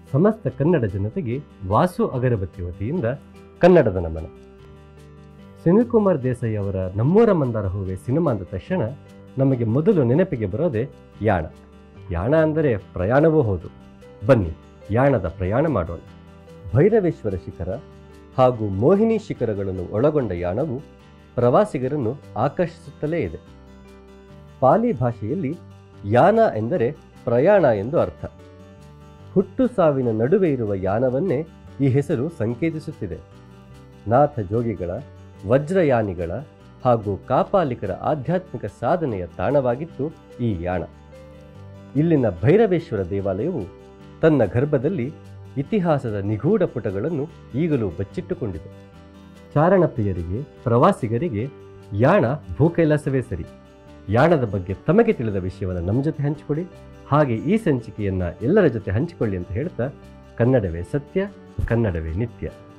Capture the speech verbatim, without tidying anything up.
ಸಮಸ್ತ ಕನ್ನಡ ಜನತೆಗೆ ವಾಸು ಅಗರಬತ್ತಿ ವತಿಯಿಂದ ಕನ್ನಡದ ನಮನ. ಸುನಿಲ್ ದೇಸಾಯಿ ಅವರ ನಮ್ಮೂರ ಮಂದಾರ ಹೂವೆ ಸಿನಿಮಾ ಅಂದ ತಕ್ಷಣ ನಮಗೆ ಮೊದಲು ನೆನಪಿಗೆ ಬರೋದೇ ಯಾಣ. ಯಾಣ ಅಂದರೆ ಪ್ರಯಾಣವೂ ಹೌದು. ಬನ್ನಿ ಯಾಣದ ಪ್ರಯಾಣ ಮಾಡೋಣ. ಭೈರವೇಶ್ವರ ಶಿಖರ ಹಾಗೂ ಮೋಹಿನಿ ಶಿಖರಗಳನ್ನು ಒಳಗೊಂಡ ಯಾಣವು ಪ್ರವಾಸಿಗರನ್ನು ಆಕರ್ಷಿಸುತ್ತಲೇ ಇದೆ. ಪಾಲಿ ಭಾಷೆಯಲ್ಲಿ ಯಾನ ಎಂದರೆ ಪ್ರಯಾಣ ಎಂದು ಅರ್ಥ. ಹುಟ್ಟು ಸಾವಿನ ನಡುವೆ ಇರುವ ಯಾನವನ್ನೇ ಈ ಹೆಸರು ಸಂಕೇತಿಸುತ್ತಿದೆ. ನಾಥ ಜೋಗಿಗಳ, ವಜ್ರಯಾನಿಗಳ ಹಾಗೂ ಕಾಪಾಲಿಕರ ಆಧ್ಯಾತ್ಮಿಕ ಸಾಧನೆಯ ತಾಣವಾಗಿತ್ತು ಈ ಯಾಣ. ಇಲ್ಲಿನ ಭೈರವೇಶ್ವರ ದೇವಾಲಯವು ತನ್ನ ಗರ್ಭದಲ್ಲಿ ಇತಿಹಾಸದ ನಿಗೂಢ ಪುಟಗಳನ್ನು ಈಗಲೂ ಬಚ್ಚಿಟ್ಟುಕೊಂಡಿದೆ. ಚಾರಣಪ್ರಿಯರಿಗೆ, ಪ್ರವಾಸಿಗರಿಗೆ ಯಾಣ ಭೂಕೈಲಾಸವೇ ಸರಿ. ಯಾಣದ ಬಗ್ಗೆ ತಮಗೆ ತಿಳಿದ ವಿಷಯವನ್ನು ನಮ್ಮ ಜೊತೆ ಹಂಚಿಕೊಡಿ. ಹಾಗೆ ಈ ಸಂಚಿಕೆಯನ್ನು ಎಲ್ಲರ ಜೊತೆ ಹಂಚಿಕೊಳ್ಳಿ ಅಂತ ಹೇಳ್ತಾ, ಕನ್ನಡವೇ ಸತ್ಯ, ಕನ್ನಡವೇ ನಿತ್ಯ.